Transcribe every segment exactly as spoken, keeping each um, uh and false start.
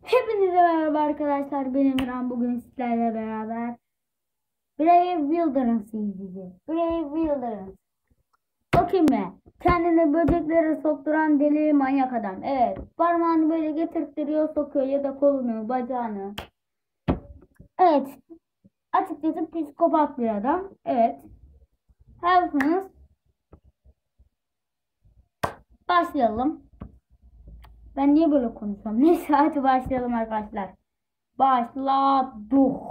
Hepinize merhaba arkadaşlar, ben Emirhan. Bugün sizlerle beraber Brave Wildernes'ı izleyeceğiz. Brave Wilderness. O kim be? Kendini böceklere sokturan deli manyak adam. Evet, parmağını böyle getirtiyor, sokuyor ya da kolunu, bacağını. Evet, açıkçası psikopat bir adam. Evet, hazırsanız başlayalım. Ben niye böyle konuşuyorum? Neyse, hadi başlayalım arkadaşlar. Başladık.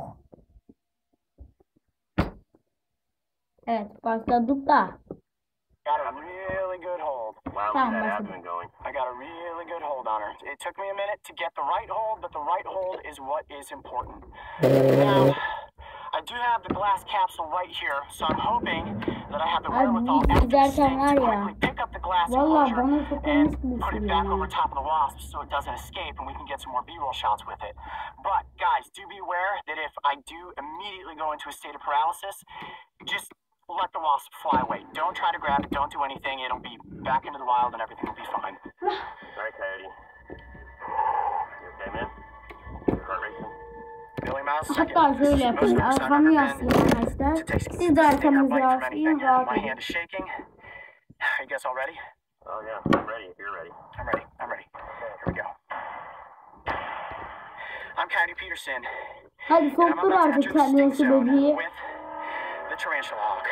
Evet, başladık da. Got a really good hold. Wow, Tamam, that başladım. abdomen going. I got a really good hold on her. It took me a minute to get the right hold, but the right hold is what is important. Now, I do have the glass capsule right here, so I'm hoping that I have the wherewithal after the sting to quickly pick up the glass enclosure and put it back over top of the wasp so it doesn't escape and we can get some more B-roll shots with it. But, guys, do be aware that if I do immediately go into a state of paralysis, just let the wasp fly away. Don't try to grab it. Don't do anything. It'll be back into the wild and everything will be fine. All right, Coyote. You okay, man? Heart racing? Billy Mouse, Hatta şöyle yapın. Arkamı yaslayın arkadaşlar. Siz de arkamızı yaslayın. Rahat My edin. hand is shaking. You guys all ready? Oh yeah, I'm ready. If you're ready. I'm ready. I'm ready. Here we go. I'm Coyote Peterson. Hadi and I'm soktur about to artık enter the kendine sting şu zone böceği. with the tarantula hawk.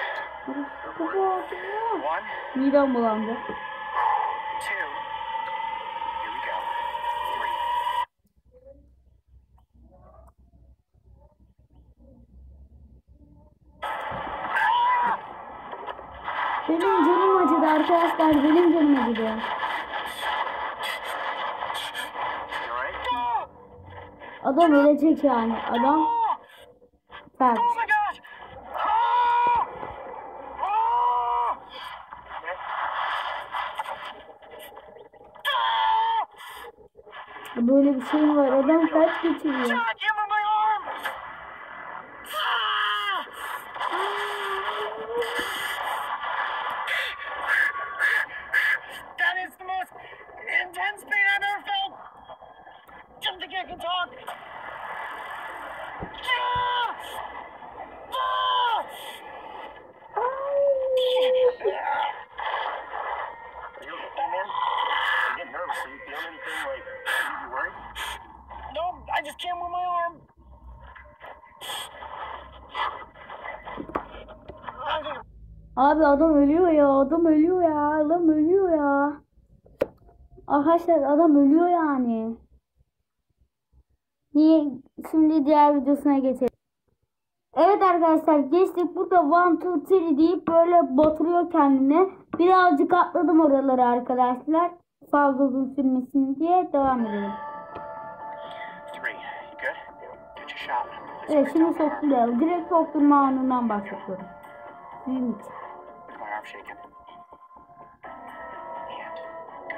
One, Midem bulandı. two, here we go, three. Benim canım acıdı arkadaşlar. Benim canım acıdı. You alright? Adam ölecek yani. Adam fert. Oh my gosh! Oh! Oh! Böyle bir şey mi var? Adam fert geçiriyor. God, give me my arm! Ah! That is the most intense pain I've ever felt. Just to get can talk. Ah! Ah! Are you okay, man? You get nervous. Are you feeling anything like you worried? No, I just can't move my arm. Abi adam ölüyor ya. Adam ölüyor ya. Adam ölüyor ya. Arkadaşlar adam ölüyor yani. Niye? Şimdi diğer videosuna geçelim. Evet arkadaşlar, geçtik. Burada one two three deyip böyle batırıyor kendini. Birazcık atladım oraları arkadaşlar. Fazla uzun sürmesin diye devam edelim. Three. You good? Get your shot. Evet, şimdi sokturuyor. Direkt sokturma anından başlıyorum. Büyük. My arm shaking. And go.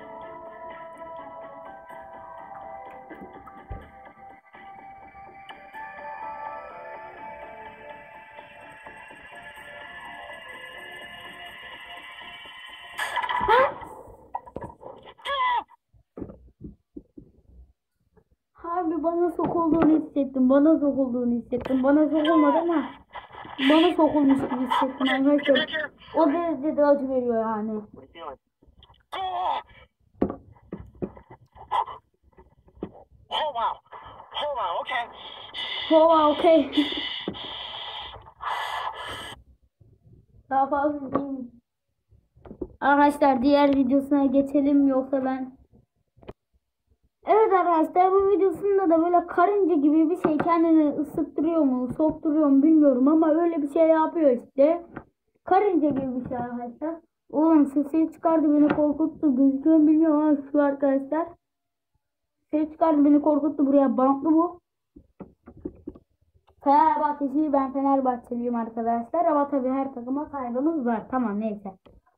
Abi bana sokulduğunu hissettim. Bana sokulduğunu hissettim. Bana sokulmadı ama bana sokulmuş gibi hissettim arkadaşlar. O derecede acı veriyor yani. What are you feeling? Oh! Oh wow. Oh wow. Okay. Oh, okay. Daha fazla değil. Arkadaşlar diğer videosuna geçelim, yoksa ben... Evet arkadaşlar, bu videosunda da böyle karınca gibi bir şey kendini ısıttırıyor mu, sokturuyor mu bilmiyorum ama öyle bir şey yapıyor işte. Karınca gibi bir şey arkadaşlar. Oğlum sesi çıkardı, beni korkuttu. Gözüküyor mu bilmiyorum ama şu arkadaşlar. Ses çıkardı, beni korkuttu. Buraya bantlı bu. Fenerbahçeci, ben Fenerbahçeliyim arkadaşlar ama tabii her takıma saygımız var. Tamam, neyse.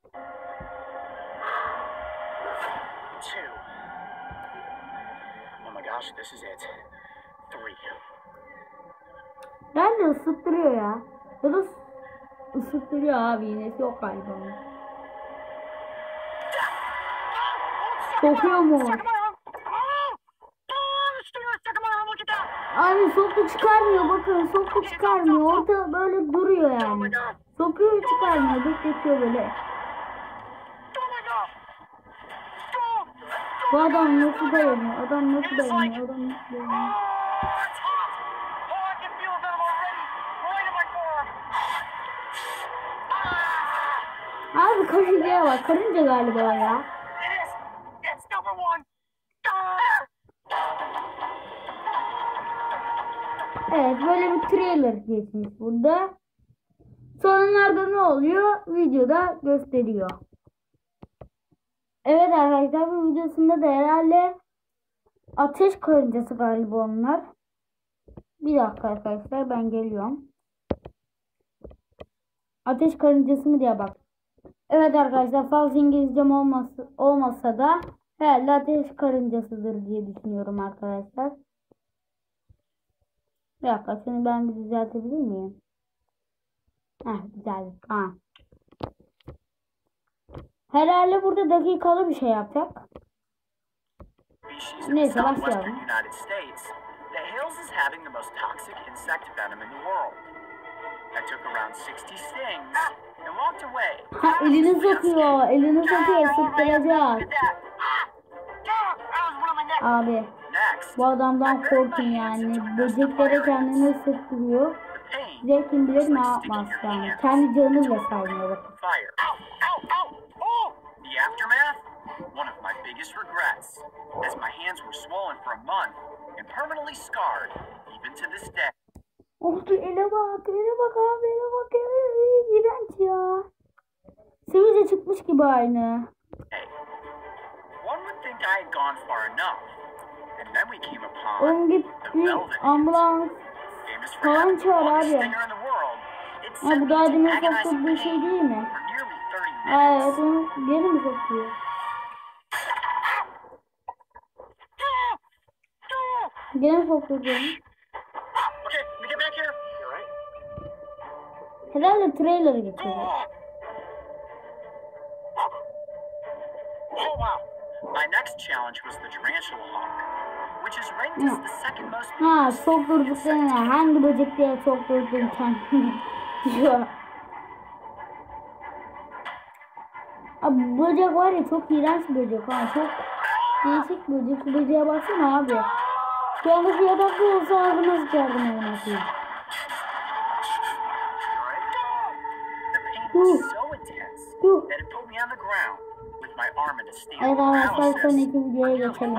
Two. Oh my gosh, this is it. Three. Ben de ısıttırıyor ya. Ya da ısıttırıyor abi, iğnesi yok galiba. Sokuyor mu? Abi soktu çıkarmıyor, bakın soktu çıkarmıyor. Orta böyle duruyor yani. Sokuyor çıkarmıyor, bekletiyor böyle. Bu adam nasıl dayanıyor? Adam nasıl dayanıyor? Adam nasıl dayanıyor? Abi karıncaya bak, karınca galiba ya. Evet, böyle bir trailer geçmiş burada. Sonlarda ne oluyor? Videoda gösteriyor. Evet arkadaşlar, bu videosunda da herhalde ateş karıncası galiba onlar. Bir dakika arkadaşlar, ben geliyorum. Ateş karıncası mı diye bak. Evet arkadaşlar, fazla İngilizcem olmasa, olmasa da herhalde ateş karıncasıdır diye düşünüyorum arkadaşlar. Bir dakika, şunu ben bir düzeltebilir miyim? Heh, düzeldim. Ha. Herhalde burada dakikalı bir şey yapacak. Neyse başlayalım. Ha, elini sokuyor, elini sokuyor, sıktıracak. Abi, bu adamdan korkun yani. Böceklere kendini sıktırıyor. Size kim bilir ne yapmaz yani. Kendi canını bile saymıyor. One of my biggest regrets, as my hands were swollen for a month and permanently scarred, even to this day. Oldu, ele bak, ele bak abi, ele bak, ele iğrenç ya. Sivilce çıkmış gibi aynı. Hey, one would think I had gone far enough, and then we came upon Oğlum git bir ambulans falan çağır abi. Ha, bu daha demin soktuğu şey değil mi? Evet, onu geri mi sokuyor? Gene sokturdu. Herhalde trailer'ı geçiyor. Oh wow! My next challenge was the tarantula hawk, which is ranked as the second most. Ha, sokturduk seni. Hangi böcek diye sokturdun kendini? Diyor. Abi böcek var ya, çok iğrenç böcek ha, çok değişik böcek. Şu böceğe baksana abi. Şu anda şu yatakta olsa ağzına sıçardım onu atayım. Huh. Evet arkadaşlar, sonraki videoya geçelim.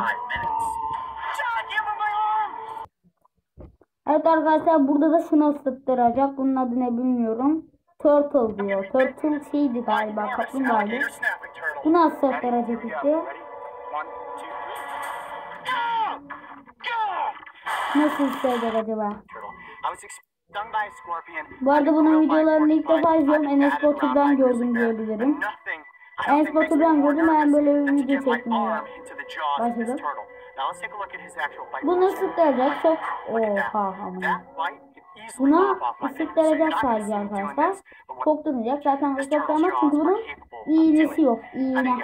Evet arkadaşlar, burada da şunu ısıttıracak. Bunun adı ne bilmiyorum. Turtle diyor. Turtle şeydi galiba, kaplumbağaydı. Bunu ısıttıracak işte. Nasıl hisseder acaba? Bu arada bunun videolarını ilk defa izliyorum. Enes Batur'dan gördüm diyebilirim. Enes Batur'dan gördüm, ben böyle bir video çekmeye başladım. Bunu ısıttıracak çok... Oha ama. Buna ısıttıracak sadece arkadaşlar. Koklanacak. Zaten ısıttıramaz çünkü bunun iğnesi yok. İğne.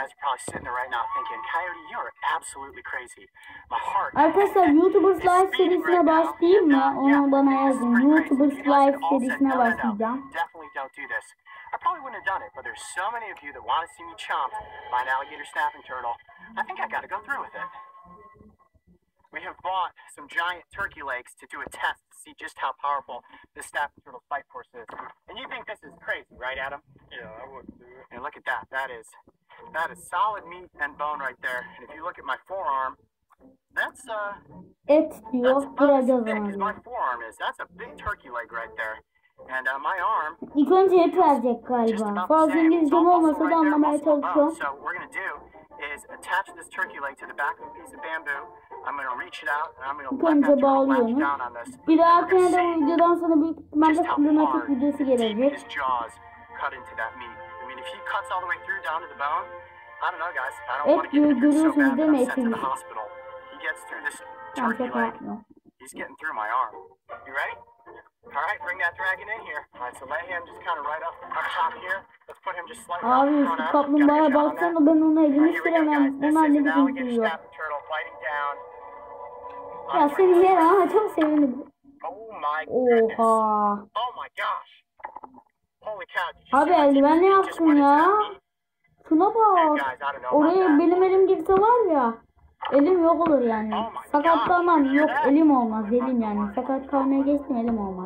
Arkadaşlar, YouTubers Live serisine başlayayım mı? Onu bana yazın. YouTubers Live serisine başlayacağım. I probably wouldn't have done it, but there's so many of you that want to see me chomped by an alligator snapping turtle. I think I got to go through with it. We have bought some giant turkey legs to do a test to see just how powerful this snapping turtle bite force is. And you think this is crazy, right, Adam? Yeah, I wouldn't do it. And look at that. That is that is solid meat and bone right there. And if you look at my forearm, that's uh Et diyor. that's about as Biraz thick as my zaman. forearm is. That's a big turkey leg right there. And uh, my arm İlk önce et verecek galiba. Fazla İngilizcem olmasa da anlamaya çalışıyorum. So what we're gonna do is attach this turkey leg to the back of a piece of bamboo. I'm gonna reach it out and I'm gonna İlk let that önce turtle latch bağlıyorsunuz. down on this. Bir dahakine We're de gonna bu see videodan sonra büyük ihtimalle just how klinimatik hard videosu and deep gelecek. his jaws cut into that meat. I mean, if he cuts all the way through down to the bone, I don't know, guys. I don't Et want to get diyor, injured so görüyorsunuz bad değil that mi I'm sent to the etini? hospital. He gets through this Tamam, turkey şaka leg. yapmıyorum. He's getting through my arm. You ready? All right, bring that dragon in here. All right, so lay him just kind of right up up top here. Let's put him just slightly Abi up, şu going up. kaplumbağaya Gotta get shot on that. baksana, ben ona All elimi right, here we go, süremem. guys. This Onlar is ne an biçim alligator sürüyor. snapping turtle biting down Ya seni yer ama çok sevinirim. Oh my goodness. Oha. Oh my gosh. Holy cow. Did you Abi see my eldiven team just yaptın went into ya. that meat? Şuna Hey bak. guys, I don't know about Oraya that. benim elim girse var ya. Elim yok olur yani. Oh my gosh, Sakatlanmam you yok, hear that? elim olmaz elim yani. Sakat kalmaya geçtim, elim olmaz.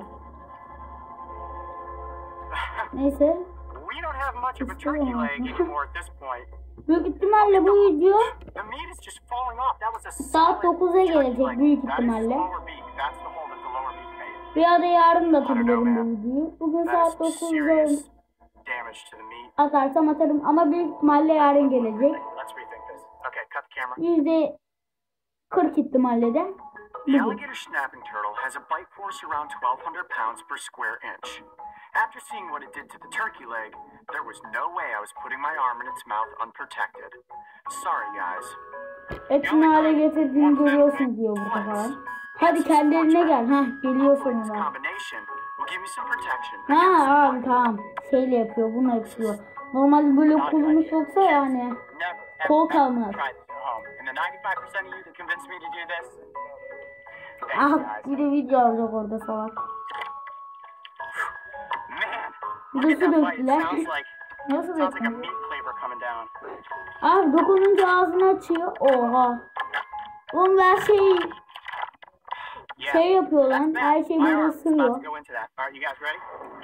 Neyse. We don't have much of a turkey leg anymore at this point. Büyük ihtimalle bu video The meat is just falling off. That was a saat solid dokuza turkey gelecek leg. büyük That is ihtimalle. lower beak. That's the hole that the lower beak made. Bir ara yarın da atabilirim bu videoyu. Bugün That saat is dokuzda serious damage to the meat. atarsam atarım ama büyük ihtimalle yarın gelecek. Let's rethink this. Okay, cut the camera. Yüzde kırk ihtimalle de The bugün. alligator snapping turtle has a bite force around twelve hundred pounds per square inch. After seeing what it did to the turkey leg, there was no way I was putting my arm in its mouth unprotected. Sorry, guys. Etini hale getirdiğini görüyorsun diyor burada falan. Hadi kendi eline gel. Hah geliyor This sonunda. combination will give me some protection. Ha abi tamam. Şeyle yapıyor, bunu yapıyor. Normalde böyle kolumuz yoksa yani. Never, ever, Kol ever kalmaz. try this at home. And the ninety-five percent of you that convinced me to do this, thanks, Ah guys. bir de video alacak orada salak. Man, Bir look de at su that bite. It döktüler. sounds like, Nasıl sounds like a döktüler? meat flavor coming down. Abi dokununca ağzını açıyor. Oha. Oğlum her şey Yeah. şey yapıyor lan. That's Her bad. şey My böyle arm's about ısırıyor. to go into that. All right, you guys ready?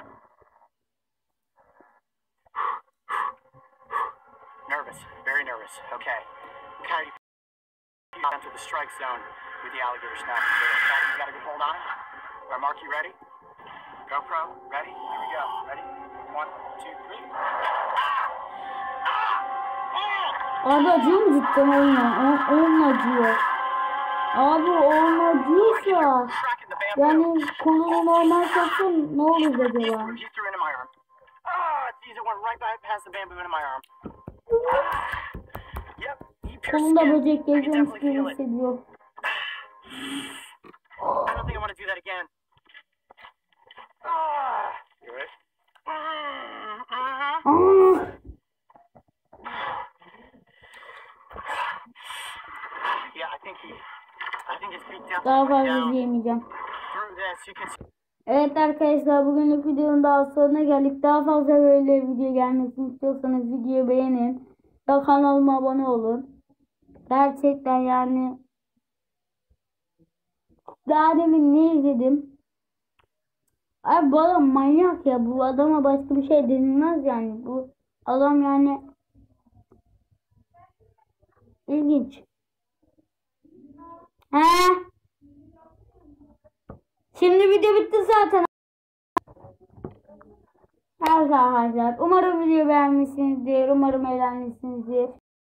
Nervous, very nervous. Okay. Coyote, you enter the strike zone with the alligator snapping turtle. Coyote, you got a good hold on it? All right, Mark, you ready? GoPro, ready? Here we go. Ready? One, two, three. Abi acıyor mu cidden onunla? O- Onunla acıyor. Abi onunla acıyorsa Crack in the bamboo. yani kolunu normal taksan ne olur acaba? He threw into my arm. Ah, geez, it went right by past the bamboo into my arm. Yep, he pierced Kolunda skin. böcek I can geziyormuş definitely gibi feel it. hissediyor. I don't think I want to do that again. Ah, you ready? Mm-hmm. Aa, Yeah, I think he, I think his feet definitely daha went fazla down izleyemeyeceğim. through this. You can see. Evet arkadaşlar bugünlük videonun daha sonuna geldik. Daha fazla böyle video gelmesini istiyorsanız videoyu beğenin. Ve kanalıma abone olun. Gerçekten yani daha demin ne izledim? Abi bu adam manyak ya. Bu adama başka bir şey denilmez yani. Bu adam yani ilginç. He? Şimdi video bitti zaten. Evet arkadaşlar. Umarım video beğenmişsinizdir. Umarım eğlenmişsinizdir.